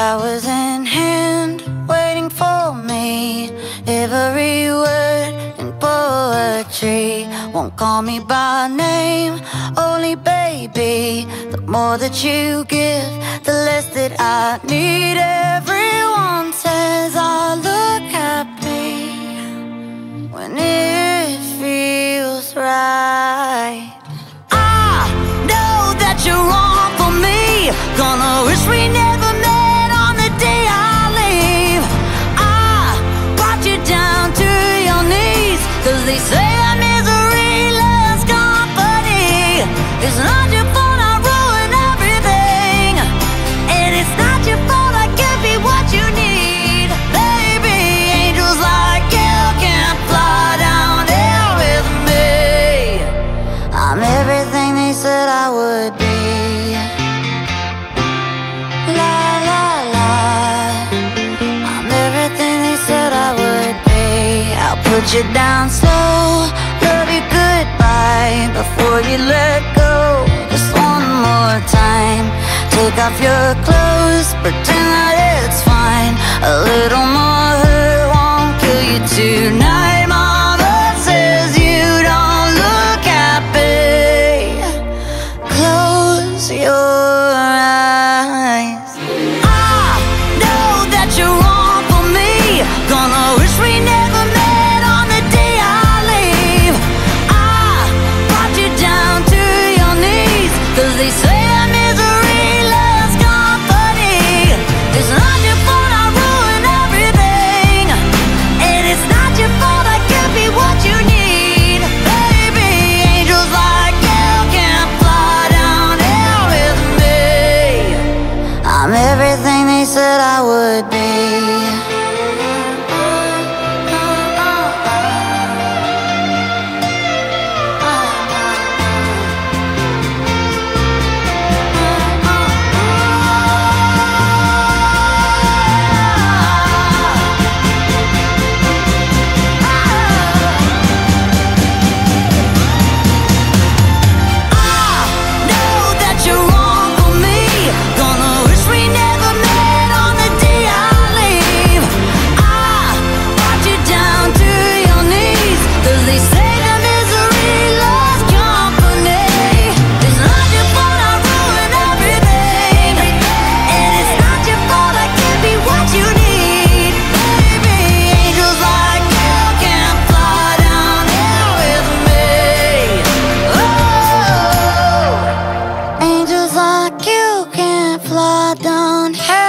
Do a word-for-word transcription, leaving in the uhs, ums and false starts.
flowers in hand, waiting for me. Every word in poetry won't call me by name, only baby. The more that you give, the less that I need. Everyone says I look happy when it feels right. I know that you're wrong for me, gonna wish we never met on the day I leave. I brought you down to your knees, cause they say that misery loves company. It's not your fault I ruined everything, and it's not your fault I can't be what you need. Baby, angels like you can't fly down here with me. I'm everything they said I would be. La la la, I'm everything they said I would be. I'll put you down slow, love you goodbye before you let go. Just one more time, take off your clothes, pretend that it's fine. A little more hurt won't kill you tonight. Mama says you don't look happy, close your eyes. I know that you're wrong for me, gonna wish we never met on the day I leave. I brought you down to your knees, cause they say that misery loves company. It's not your fault I ruined everything, and it's not your fault I can't be what you need. Baby, angels like you can't fly down here with me. I'm everything they said I would be. Angels like you can't fly down here.